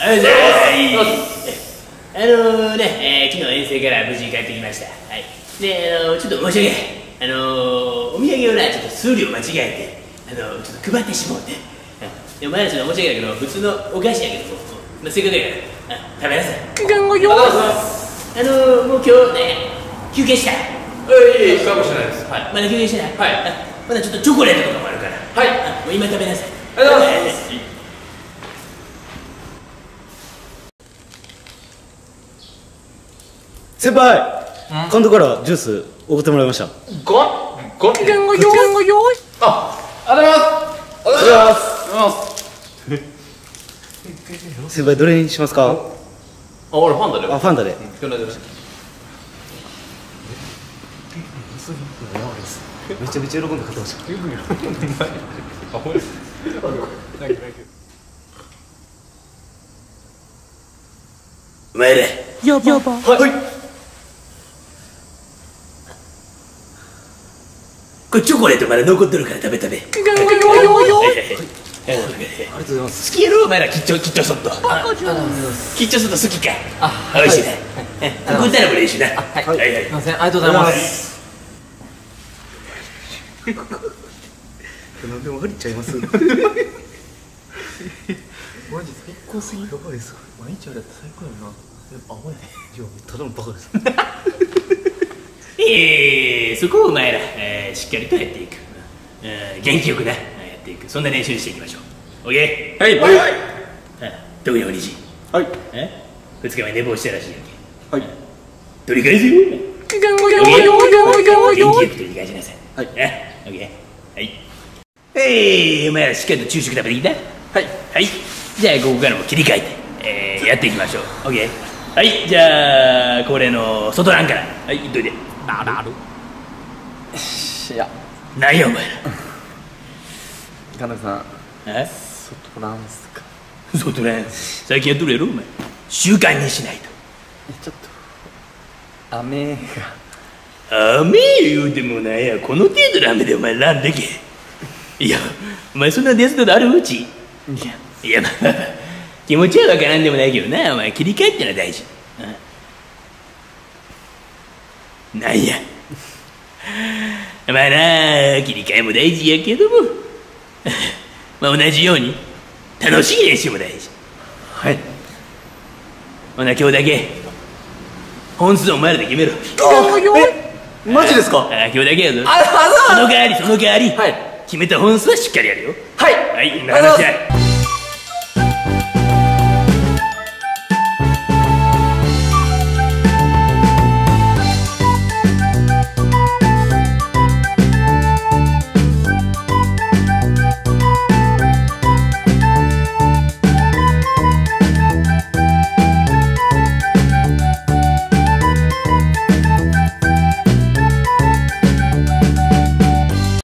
ありがとうございます。昨日遠征から無事帰ってきました。はい。で、ちょっと申し訳ない。お土産をな、ちょっと数量間違えて、ちょっと配ってしもうて。で、お前らちょっと申し訳ないけど、普通のお菓子やけども、まあ、せっかくやから、食べなさい。ありがとうございます。もう今日ね、休憩した。 いいかもしれないです。はい。 まだ休憩してない。 はい。 まだちょっとチョコレートとかもあるから。 はい。 もう今食べなさい。 ありがとうございます。 先輩、今度からジュース送ってもらいました。 あ、ありがとうございます。ありがとうございます。 先輩どれにしますか？ あ、俺ファンタで。 あ、ファンタで。めちゃめちゃ喜んで買ってました。 お前らやば。はい。 これチョコレートまだ残ってるから食べ。ありがとうございます。好きやろお前らキッチョソット。キッチョソット好きか。美味しいね。食ったらもいいしな。はい。すみません、ありがとうございます。 何でもありちゃいます。マジ最高すぎ。やばいです。 毎日あれって最高やな。アホやね。 いや、ただのバカです。 そこをお前ら、しっかりとやっていく。元気よくな、やっていく。そんな練習していきましょう。オッケー。はい。はい。特におにじ。はい。2日前寝坊したらしいやんけ。はい。取り返すよ。元気よく取り返しなさい。はい。オッケー。はい。お前らしっかりと昼食食べてきた？はい。はい。じゃあここからも切り替えて、やっていきましょう。オッケー。はい。じゃあ恒例の外欄から。はい。行っといて。 いや、 なんやお前ら。 神田さん、 外欄っすか？ 外欄最近やっとるやろお前。習慣にしないと。 ちょっと雨が。雨言うてもなんや、この程度の雨でお前ランでけ。いや、お前そんなデストあるうち。いや、まあ気持ちはわからんでもないけどな、お前切り替えってのは大事。なんや。まあな、切り替えも大事やけどもまあ同じように楽しい練習も大事。はい。ほな今日だけ本数お前らで決めろ。 マジですか？ 今日だけやぞ。その代わり、決めた本数はしっかりやるよ。はい。はい、話し合い。